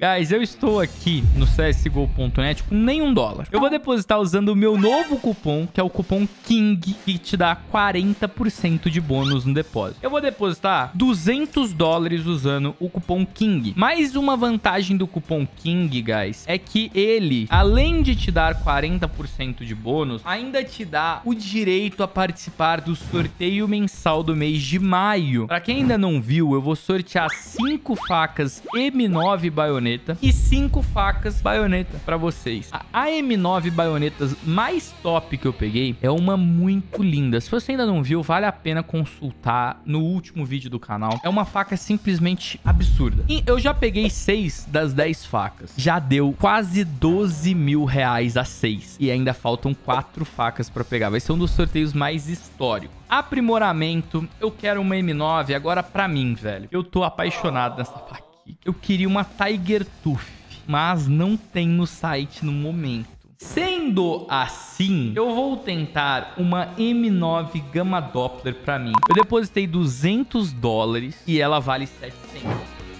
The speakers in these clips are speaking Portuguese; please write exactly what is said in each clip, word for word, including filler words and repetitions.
Guys, eu estou aqui no C S G O ponto net com nenhum dólar. Eu vou depositar usando o meu novo cupom, que é o cupom KING, que te dá quarenta por cento de bônus no depósito. Eu vou depositar duzentos dólares usando o cupom KING. Mais uma vantagem do cupom KING, guys, é que ele, além de te dar quarenta por cento de bônus, ainda te dá o direito a participar do sorteio mensal do mês de maio. Pra quem ainda não viu, eu vou sortear cinco facas M nove baioneta e cinco facas baioneta pra vocês. A M nove baionetas mais top que eu peguei é uma muito linda. Se você ainda não viu, vale a pena consultar no último vídeo do canal. É uma faca simplesmente absurda. E eu já peguei seis das dez facas. Já deu quase doze mil reais a seis. E ainda faltam quatro facas pra pegar. Vai ser um dos sorteios mais históricos. Aprimoramento. Eu quero uma M nove agora pra mim, velho. Eu tô apaixonado nessa faca. Eu queria uma Tiger Tooth, mas não tem no site no momento. Sendo assim, eu vou tentar uma M nove Gamma Doppler pra mim. Eu depositei duzentos dólares e ela vale setecentos.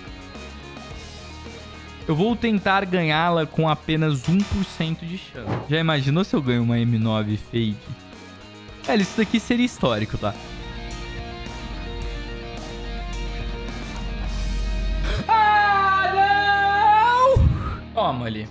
Eu vou tentar ganhá-la com apenas um por cento de chance. Já imaginou se eu ganho uma M nove Fade? É, isso daqui seria histórico, tá? Toma ali.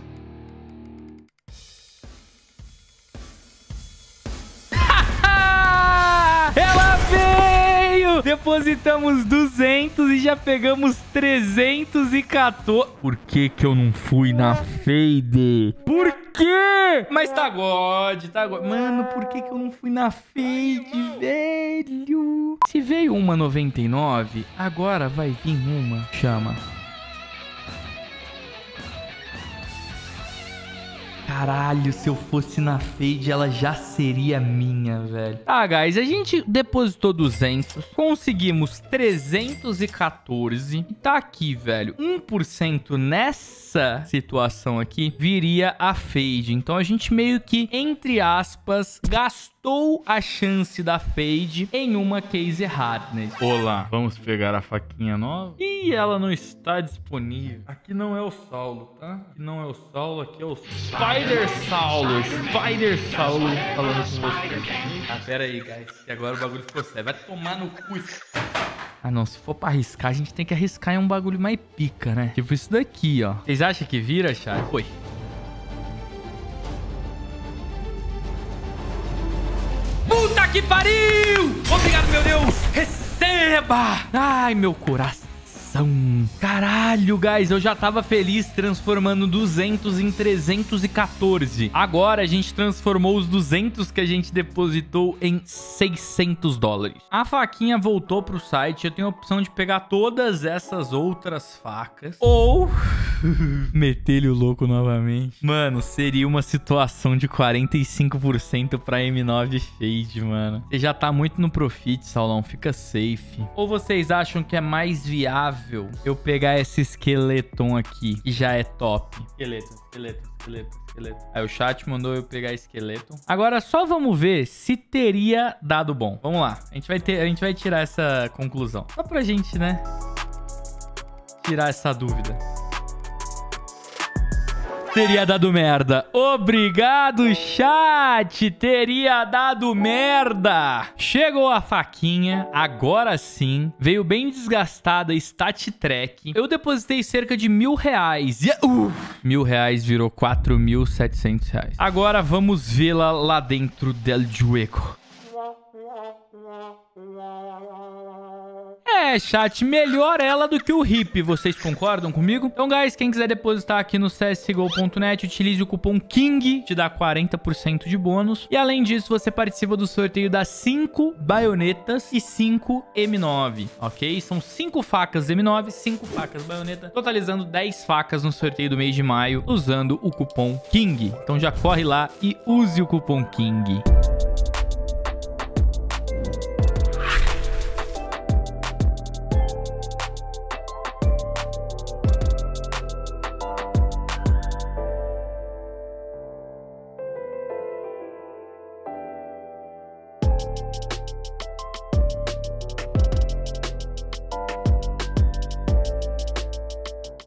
Ela veio! Depositamos duzentos e já pegamos trezentos e quatorze. Por que que eu não fui na Fade? Por quê? Mas tá God, tá God. Mano, por que que eu não fui na Fade, velho? Se veio uma noventa e nove, agora vai vir uma. Chama. Caralho, se eu fosse na Fade, ela já seria minha, velho. Tá, guys, a gente depositou duzentos, conseguimos trezentos e quatorze. E tá aqui, velho, um por cento nessa situação aqui viria a Fade. Então a gente meio que, entre aspas, gastou a chance da Fade em uma case hardness. Olá, vamos pegar a faquinha nova. Ih, ela não está disponível. Aqui não é o Saulo, tá? Aqui não é o Saulo, aqui é o Spider Saulo. Spider Saulo falando com você. Ah, pera aí, guys, que agora o bagulho ficou sério. Vai tomar no cu. Ah, não, se for pra arriscar, a gente tem que arriscar em um bagulho mais pica, né? Tipo isso daqui, ó. Vocês acham que vira, chat? Foi. Puta que pariu! Obrigado, meu Deus! Receba! Ai, meu coração. Caralho, guys, eu já tava feliz transformando duzentos em trezentos e quatorze. Agora a gente transformou os duzentos que a gente depositou em seiscentos dólares. A faquinha voltou pro site. Eu tenho a opção de pegar todas essas outras facas ou meter-lhe o louco novamente. Mano, seria uma situação de quarenta e cinco por cento pra M nove Fade, mano. Você já tá muito no profit, Saulão. Fica safe. Ou vocês acham que é mais viável eu pegar esse esqueleton aqui, que já é top? Esqueleto, esqueleto, esqueleto, esqueleto. Aí o chat mandou eu pegar esqueleton. Agora só vamos ver se teria dado bom. Vamos lá. A gente vai ter, a gente vai tirar essa conclusão. Só pra gente, né, tirar essa dúvida. Teria dado merda. Obrigado, chat. Teria dado merda. Chegou a faquinha. Agora sim. Veio bem desgastada. Stat track. Eu depositei cerca de mil reais. E, uh, mil reais virou quatro mil e setecentos reais. Agora vamos vê-la lá dentro del juego. É, chat, melhor ela do que o Hip, vocês concordam comigo? Então, guys, quem quiser depositar aqui no C S G O ponto net, utilize o cupom KING, te dá quarenta por cento de bônus. E além disso, você participa do sorteio das cinco baionetas e cinco M nove, ok? São cinco facas M nove, cinco facas baioneta, totalizando dez facas no sorteio do mês de maio, usando o cupom KING. Então já corre lá e use o cupom KING.